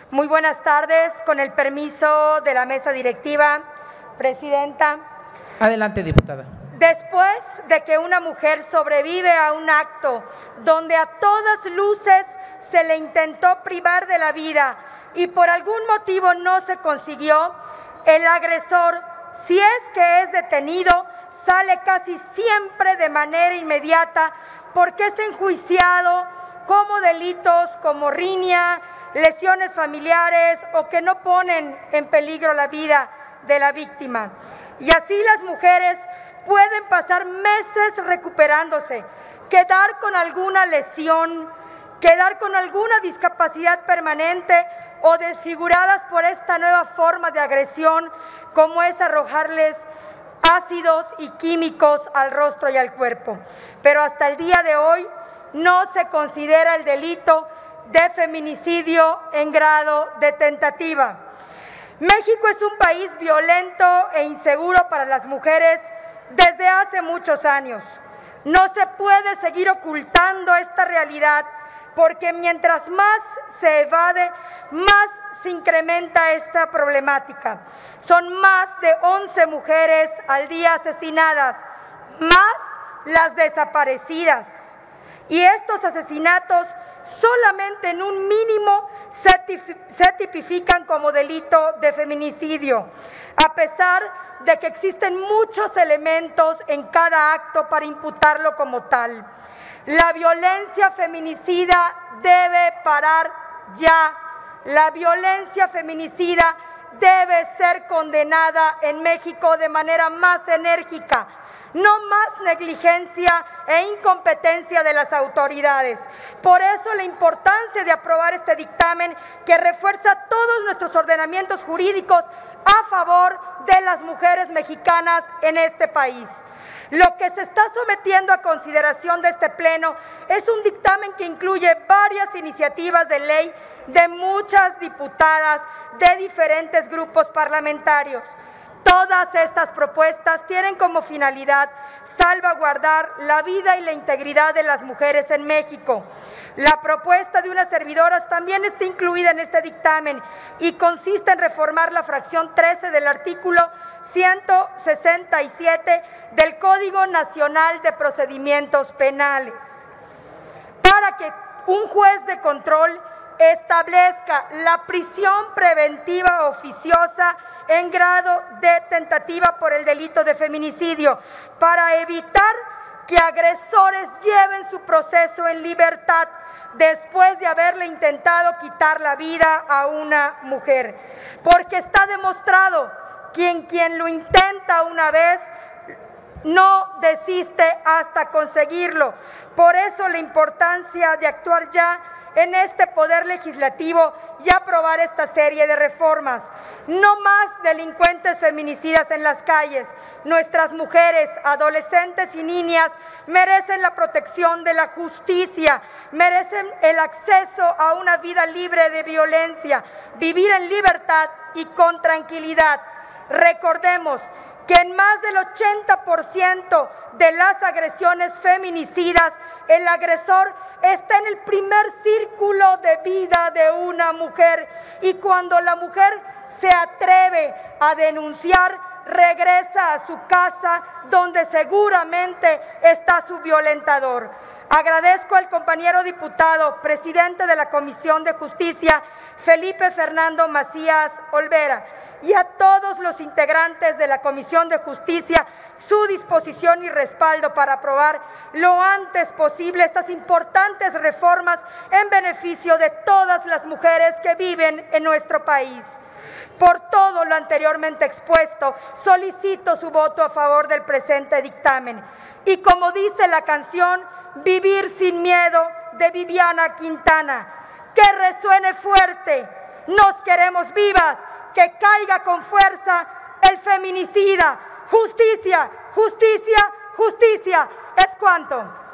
Muy buenas tardes, con el permiso de la mesa directiva. Presidenta. Adelante, diputada. Después de que una mujer sobrevive a un acto donde a todas luces se le intentó privar de la vida y por algún motivo no se consiguió, el agresor, si es que es detenido, sale casi siempre de manera inmediata porque es enjuiciado como delitos como riña, lesiones familiares o que no ponen en peligro la vida de la víctima. Y así las mujeres pueden pasar meses recuperándose, quedar con alguna lesión, quedar con alguna discapacidad permanente o desfiguradas por esta nueva forma de agresión, como es arrojarles ácidos y químicos al rostro y al cuerpo. Pero hasta el día de hoy no se considera el delito de feminicidio en grado de tentativa. México es un país violento e inseguro para las mujeres desde hace muchos años. No se puede seguir ocultando esta realidad porque mientras más se evade, más se incrementa esta problemática. Son más de 11 mujeres al día asesinadas, más las desaparecidas. Y estos asesinatos solamente en un mínimo se tipifican como delito de feminicidio, a pesar de que existen muchos elementos en cada acto para imputarlo como tal. La violencia feminicida debe parar ya. La violencia feminicida debe ser condenada en México de manera más enérgica. No más negligencia e incompetencia de las autoridades. Por eso la importancia de aprobar este dictamen que refuerza todos nuestros ordenamientos jurídicos a favor de las mujeres mexicanas en este país. Lo que se está sometiendo a consideración de este pleno es un dictamen que incluye varias iniciativas de ley de muchas diputadas de diferentes grupos parlamentarios. Todas estas propuestas tienen como finalidad salvaguardar la vida y la integridad de las mujeres en México. La propuesta de unas servidoras también está incluida en este dictamen y consiste en reformar la fracción 13 del artículo 167 del Código Nacional de Procedimientos Penales, para que un juez de control establezca la prisión preventiva oficiosa en grado de tentativa por el delito de feminicidio, para evitar que agresores lleven su proceso en libertad después de haberle intentado quitar la vida a una mujer. Porque está demostrado que quien lo intenta una vez no desiste hasta conseguirlo. Por eso la importancia de actuar ya en este poder legislativo y aprobar esta serie de reformas. No más delincuentes feminicidas en las calles. Nuestras mujeres, adolescentes y niñas merecen la protección de la justicia, merecen el acceso a una vida libre de violencia, vivir en libertad y con tranquilidad. Recordemos que en más del 80% de las agresiones feminicidas, el agresor está en el primer círculo de vida de una mujer y cuando la mujer se atreve a denunciar, regresa a su casa donde seguramente está su violentador. Agradezco al compañero diputado, presidente de la Comisión de Justicia, Felipe Fernando Macías Olvera, y a todos los integrantes de la Comisión de Justicia su disposición y respaldo para aprobar lo antes posible estas importantes reformas en beneficio de todas las mujeres que viven en nuestro país. Por todo lo anteriormente expuesto, solicito su voto a favor del presente dictamen. Y como dice la canción Vivir sin miedo de Viviana Quintana, que resuene fuerte, nos queremos vivas, que caiga con fuerza el feminicida. Justicia, justicia, justicia, es cuanto.